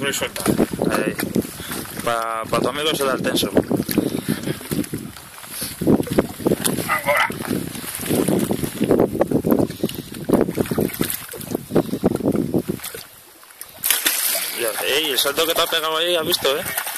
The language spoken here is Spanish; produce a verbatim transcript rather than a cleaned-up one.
coge y suelta. Ahí. Para pa tu amigo se da el tenso. Ahora. Ya, ey, el salto que te ha pegado ahí, has visto, ¿eh?